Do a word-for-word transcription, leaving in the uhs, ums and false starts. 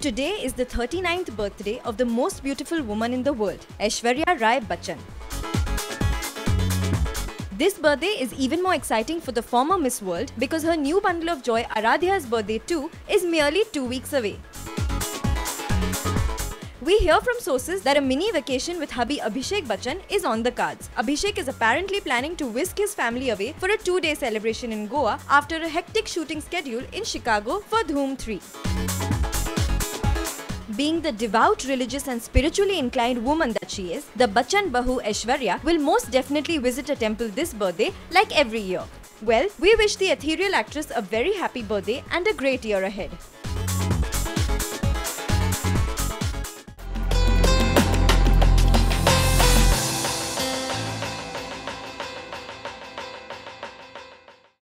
today is the thirty-ninth birthday of the most beautiful woman in the world, Aishwarya Rai Bachchan. This birthday is even more exciting for the former Miss World because her new bundle of joy, Aaradhya's birthday too, is merely two weeks away. We hear from sources that a mini vacation with hubby Abhishek Bachchan is on the cards. Abhishek is apparently planning to whisk his family away for a two-day celebration in Goa after a hectic shooting schedule in Chicago for Dhoom three. Being the devout, religious and spiritually inclined woman that she is, the Bachchan Bahu Aishwarya will most definitely visit a temple this birthday like every year. Well, we wish the ethereal actress a very happy birthday and a great year ahead.